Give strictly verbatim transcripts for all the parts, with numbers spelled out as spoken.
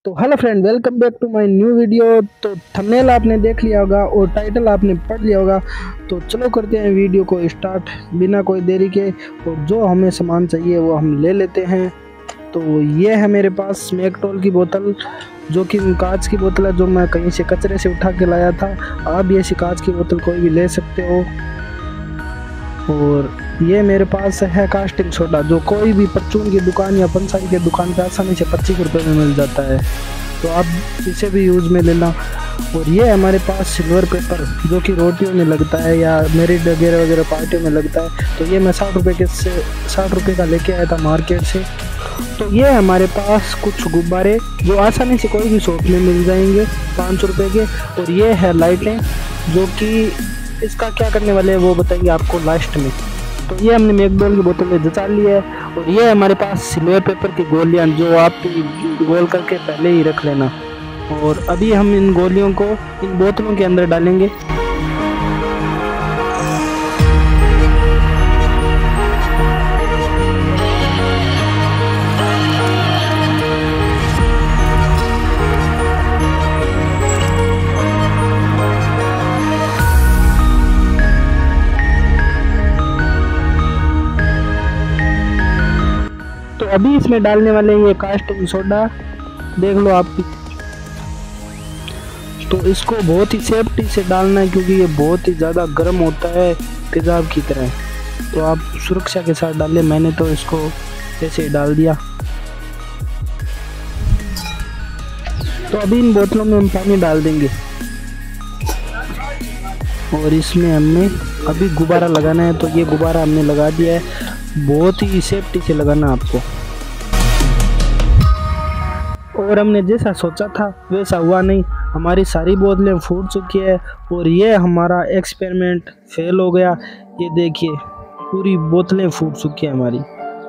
तो hello friend, welcome back to my new video. तो thumbnail आपने देख लिया होगा और टाइटल आपने पढ़ लिया होगा। तो चलो करते हैं वीडियो को स्टार्ट बिना कोई देरी के। और जो हमें सामान चाहिए वो हम ले लेते हैं। तो ये है मेरे पास स्मेकटोल की बोतल, जो कि कांच की बोतल है, जो मैं कहीं से कचरे से उठा के लाया था। आप भी ऐसी कांच की बोतल कोई भी ले सकते हो। और ये मेरे पास है कास्टिंग सोडा, जो कोई भी परचून की दुकान या पंसारी की दुकान पे आसानी से पच्चीस रुपये में मिल जाता है। तो आप इसे भी यूज़ में लेना। और ये हमारे पास सिल्वर पेपर, जो कि रोटियों में लगता है या मेरिट वगैरह वगैरह पार्टियों में लगता है। तो ये मैं साठ रुपये के से साठ रुपये का लेके आया था मार्केट से। तो ये हमारे पास कुछ गुब्बारे, जो आसानी से कोई भी शॉप में मिल जाएंगे पाँच सौ रुपये के। और ये है लाइटें, जो कि इसका क्या करने वाले हैं वो बताएंगे आपको लास्ट में। तो ये हमने मैकडॉल की बोतल में जचा ली है। और ये हमारे पास सिल्वर पेपर की गोलियां, जो आप गोल करके पहले ही रख लेना। और अभी हम इन गोलियों को इन बोतलों के अंदर डालेंगे। तो अभी इसमें डालने वाले ये कास्टिंग सोडा, देख लो आप भी। तो इसको बहुत ही सेफ्टी से डालना है, क्योंकि ये बहुत ही ज़्यादा गर्म होता है तेज़ाब की तरह। तो आप सुरक्षा के साथ डालें। मैंने तो इसको ऐसे ही डाल दिया। तो अभी इन बोतलों में हम पानी डाल देंगे। और इसमें हमने अभी गुब्बारा लगाना है। तो ये गुब्बारा हमने लगा दिया है। बहुत ही सेफ्टी से लगाना आपको। और हमने जैसा सोचा था वैसा हुआ नहीं, हमारी सारी बोतलें फूट चुकी है। और ये हमारा एक्सपेरिमेंट फेल हो गया। ये देखिए, पूरी बोतलें फूट चुकी है हमारी।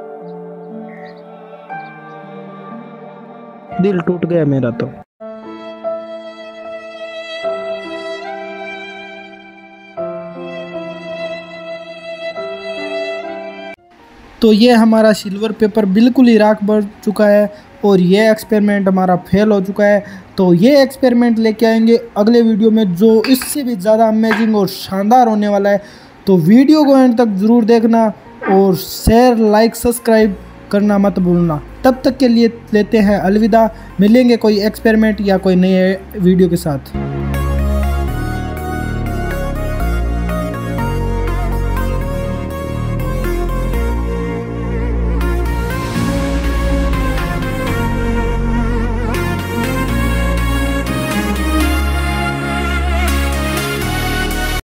दिल टूट गया मेरा तो। तो ये हमारा सिल्वर पेपर बिल्कुल ही राख बढ़ चुका है और ये एक्सपेरिमेंट हमारा फेल हो चुका है। तो ये एक्सपेरिमेंट लेके आएंगे अगले वीडियो में, जो इससे भी ज़्यादा अमेजिंग और शानदार होने वाला है। तो वीडियो को एंड तक ज़रूर देखना और शेयर, लाइक, सब्सक्राइब करना मत भूलना। तब तक के लिए लेते हैं अलविदा। मिलेंगे कोई एक्सपेरिमेंट या कोई नए वीडियो के साथ।